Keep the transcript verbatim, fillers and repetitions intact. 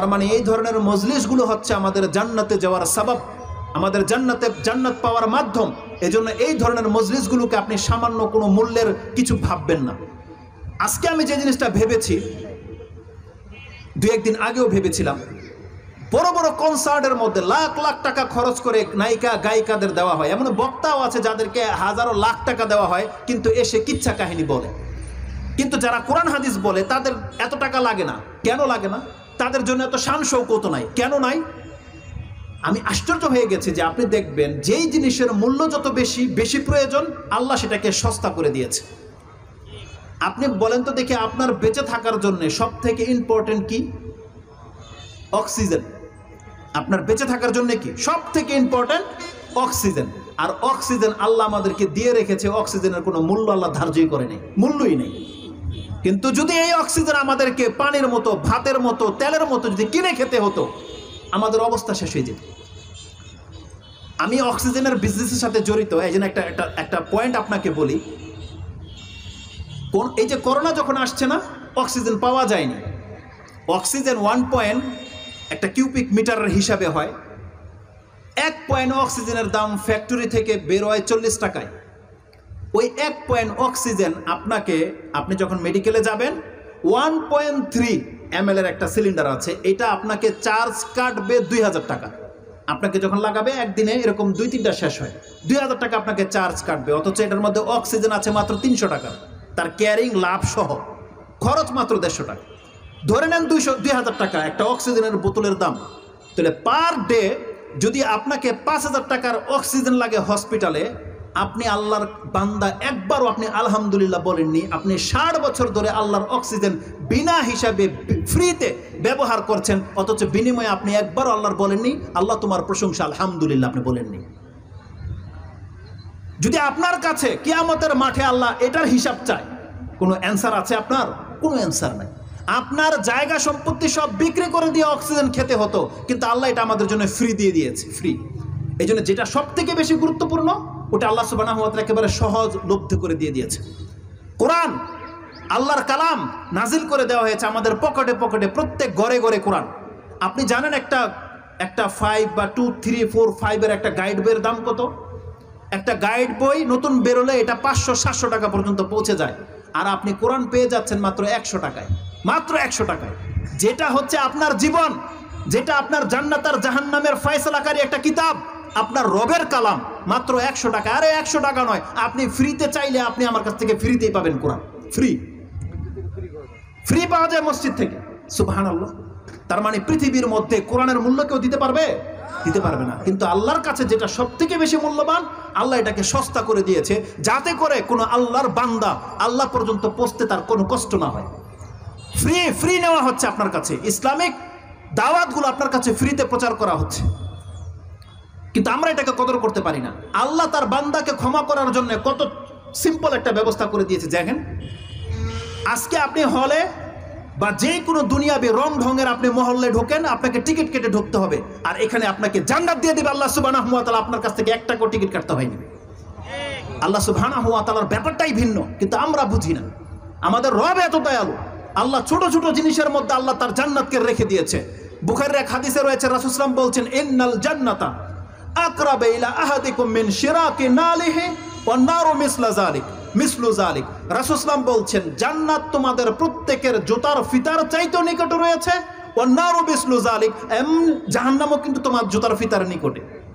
মানে এই ধরনের মজলিসগুলো হচ্ছে আমাদের জান্নাতে যাওয়ার সাবাব, আমাদের জান্নাতে জান্নাত পাওয়ার মাধ্যম। এজন্য এই ধরনের মজলিসগুলোকে আপনি সামান্য কোনো মূল্যের কিছু ভাববেন না। আজকে আমি যে জিনিসটা ভেবেছি, দু একদিন আগেও ভেবেছিলাম, বড় বড় কনসার্টের মধ্যে লাখ লাখ টাকা খরচ করে নায়িকা গায়িকাদের দেওয়া হয়, এমন বক্তাও আছে যাদেরকে হাজারো লাখ টাকা দেওয়া হয়, কিন্তু এসে কিচ্ছা কাহিনী বলে। কিন্তু যারা কোরআন হাদিস বলে তাদের এত টাকা লাগে না। কেন লাগে না? তাদের জন্য এত শান শৌকত নাই। কেন নাই? আমি আশ্চর্য হয়ে গেছি যে আপনি দেখবেন যেই জিনিসের মূল্য যত বেশি বেশি প্রয়োজন, আল্লাহ সেটাকে সস্তা করে দিয়েছে। আপনি বলেন তো দেখি, আপনার বেঁচে থাকার জন্য সব থেকে ইম্পর্টেন্ট কি? অক্সিজেন। আপনার বেঁচে থাকার জন্য কি সব থেকে ইম্পর্টেন্ট? অক্সিজেন। আর অক্সিজেন আল্লাহ আমাদেরকে দিয়ে রেখেছে, অক্সিজেনের কোনো মূল্য আল্লাহ ধার্যই করে নেই, মূল্যই নেই। কিন্তু যদি এই অক্সিজেন আমাদেরকে পানির মতো, ভাতের মতো, তেলের মতো যদি কিনে খেতে হতো, আমাদের অবস্থা শেষ হয়ে যেত। আমি অক্সিজেনের বিজনেসের সাথে জড়িত, এই জন্য একটা একটা একটা পয়েন্ট আপনাকে বলি। কোন এই যে করোনা যখন আসছে না, অক্সিজেন পাওয়া যায়নি। অক্সিজেন ওয়ান পয়েন্ট একটা কিউবিক মিটারের হিসাবে হয়। এক পয়েন্ট অক্সিজেনের দাম ফ্যাক্টরি থেকে বের হয় চল্লিশ টাকায়। ওই এক পয়েন্ট অক্সিজেন আপনাকে, আপনি যখন মেডিকেলে যাবেন, one point three M L এর একটা সিলিন্ডার আছে, এটা আপনাকে চার্জ কাটবে দুই হাজার টাকা। আপনাকে যখন লাগাবে একদিনে এরকম দুই তিনটা শেষ হয়, দুই হাজার টাকা আপনাকে চার্জ কাটবে। অথচ এটার মধ্যে অক্সিজেন আছে মাত্র তিনশো টাকা, তার ক্যারিং লাভ সহ খরচ মাত্র দেড়শো টাকা। ধরে নেন দুইশো দুই হাজার টাকা একটা অক্সিজেনের বোতলের দাম। তাহলে পার ডে যদি আপনাকে পাঁচ হাজার টাকার অক্সিজেন লাগে হসপিটালে, আপনি আল্লাহর বান্দা, একবারও আপনি আলহামদুলিল্লাহ বলেননি। আপনি ষাট বছর ধরে আল্লাহর অক্সিজেন বিনা হিসাবে ফ্রিতে ব্যবহার করছেন, অথচ বিনিময়ে আপনি একবারও আল্লাহর বলেননি আল্লাহ তোমার প্রশংসা, আলহামদুলিল্লাহ আপনি বলেননি। যদি আপনার কাছে কিয়ামতের মাঠে আল্লাহ এটার হিসাব চায়, কোনো অ্যান্সার আছে আপনার? কোনো অ্যান্সার নাই। আপনার জায়গা সম্পত্তি সব বিক্রি করে দিয়ে অক্সিজেন খেতে হতো, কিন্তু আল্লাহ এটা আমাদের জন্য ফ্রি দিয়ে দিয়েছে, ফ্রি। এই জন্য যেটা সব থেকে বেশি গুরুত্বপূর্ণ, ওটা আল্লাহ সুবহানাহু ওয়া তাআলা একেবারে সহজ লব্ধ করে দিয়ে দিয়েছে। কোরআন আল্লাহর কালাম নাজিল করে দেওয়া হয়েছে আমাদের পকেটে পকেটে, প্রত্যেক ঘরে ঘরে কোরআন। আপনি জানেন একটা একটা ফাইভ বা টু থ্রি ফোর ফাইভের একটা গাইড বইয়ের দাম কত? একটা গাইড বই নতুন বেরোলে এটা পাঁচশো সাতশো টাকা পর্যন্ত পৌঁছে যায়, আর আপনি কোরআন পেয়ে যাচ্ছেন মাত্র একশো টাকায়, মাত্র একশো টাকায়। যেটা হচ্ছে আপনার জীবন, যেটা আপনার জান্নাত আর জাহান্নামের ফয়সালাকারী একটা কিতাব, আপনার রবের কালাম, মাত্র একশো টাকা। আরে একশো টাকা নয়, আপনি ফ্রিতে চাইলে আপনি আমার কাছ থেকে ফ্রিতেই পাবেন কোরআন। ফ্রি ফ্রি পাওয়া যায় মসজিদ থেকে। সুবহানাল্লাহ। তার মানে পৃথিবীর মধ্যে কোরআনের মূল্য কেউ দিতে পারবে? দিতে পারবে না। কিন্তু আল্লাহর কাছে যেটা সব থেকে বেশি মূল্যবান, আল্লাহ এটাকে সস্তা করে দিয়েছে, যাতে করে কোনো আল্লাহর বান্দা আল্লাহ পর্যন্ত পৌঁছতে তার কোনো কষ্ট না হয়। ফ্রি ফ্রি নেওয়া হচ্ছে আপনার কাছে, ইসলামিক দাওয়াতগুলো আপনার কাছে ফ্রিতে প্রচার করা হচ্ছে, কিন্তু আমরা এটাকে কদর করতে পারি না। আল্লাহ তার বান্দাকে ক্ষমা করার জন্য কত সিম্পল একটা ব্যবস্থা করে দিয়েছে। দেখেন, আজকে আপনি হলে বা যে কোনো দুনিয়াবি রং ঢঙের আপনি মহল্লে ঢোকেন, আপনাকে টিকিট কেটে ঢুকতে হবে, আর এখানে আপনাকে জান্নাত দিয়ে দেবে আল্লাহ সুবহানাহু ওয়া তাআলা। আপনার কাছ থেকে এক টাকাও টিকিট কাটতে হয়নি। আল্লাহ সুবহানাহু ওয়া তাআলার ব্যাপারটাই ভিন্ন, কিন্তু আমরা বুঝি না। আমাদের রব এত দয়ালু, আল্লাহ ছোট ছোট জিনিসের মধ্যে আল্লাহ তার জান্নাতকে রেখে দিয়েছে। বুখারীর এক হাদিসে রয়েছে, রাসূল সাল্লাল্লাহু আলাইহি ওয়াসাল্লাম বলছেন, ইন্নাল জান্নাতা আকরাবা ইলা আহাদিকুম মিন শিরাকি নালিহি ওয়ান নারু মিসলা যালিক মিসলু যালিক। রাসূল সাল্লাল্লাহু আলাইহি ওয়াসাল্লাম বলছেন, জান্নাত তোমাদের প্রত্যেকের জুতার ফিতার চাইতে নিকটে রয়েছে, ওয়ান নারু মিসলু যালিক, এম জাহান্নামও কিন্তু তোমার জুতার ফিতার নিকটে।